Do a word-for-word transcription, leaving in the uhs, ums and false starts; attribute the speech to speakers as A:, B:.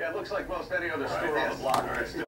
A: Yeah, it looks like most any other store on the block.